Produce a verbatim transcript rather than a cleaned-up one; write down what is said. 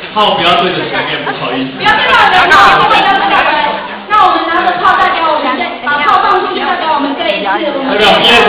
炮不要对着前面，不好意思。 不要对着人，炮不要对着人。那我们拿着炮代表我们，把炮放进去代表我们这一次我们。 代表毕业